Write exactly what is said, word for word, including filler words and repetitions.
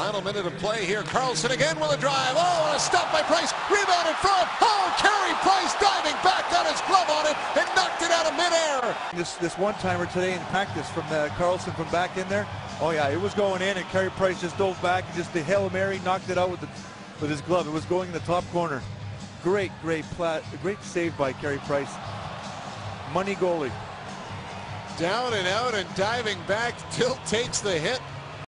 Final minute of play here. Carlson again with a drive. Oh, and a stop by Price. Rebound in front. Oh, Carey Price diving back, got his glove on it, and knocked it out of midair. This this one-timer today in practice from uh, Carlson from back in there. Oh yeah, it was going in, and Carey Price just dove back and just the Hail Mary knocked it out with the with his glove. It was going in the top corner. Great, great plat, great save by Carey Price. Money goalie. Down and out and diving back. Tilt takes the hit.